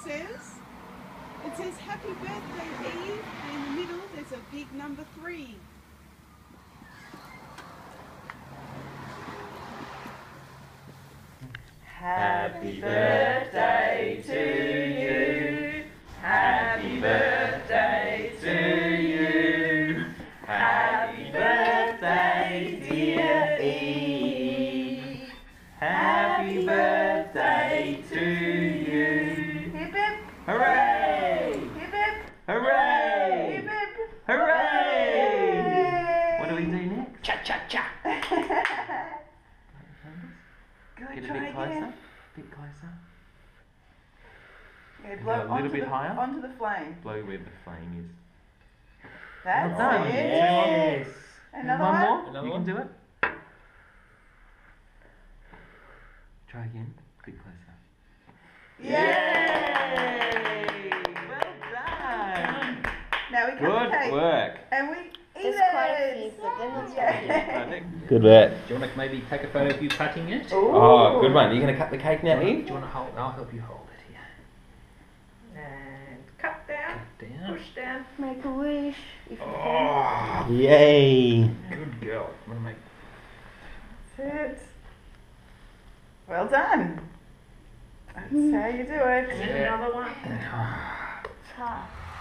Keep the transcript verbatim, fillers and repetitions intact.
says? It says Happy Birthday Eve, and in the middle there's a big number three. Happy birthday to you. Happy birthday to you. Happy birthday, dear Eve. Happy birthday to you. Hip hip. Hooray! Hip hip. Hooray! Hip hip. Hooray! What do we do next? Cha cha cha. Go Get a try bit closer. again. Bit closer. Yeah, And blow go a little onto bit the, higher. onto the flame. Blow where the flame is. That's Well done. it. Yes. Another one one? more. Another you one? can do it. Try again. A bit closer. Yay! Well done. Now we cut the Good cake. work. And we eat There's it. quite a few, but then that's Yeah. Good work. Do you want to maybe take a photo of you cutting it? Oh, good one. Are you going to cut the cake now, Do Eve? you want to hold? I'll help you hold it here. And cut down. Cut down. Push down. Make a wish. If you Oh, Yay. good girl. Want to make? That's it. Well done. That's how you do it. Yeah. Another one. can. Tough.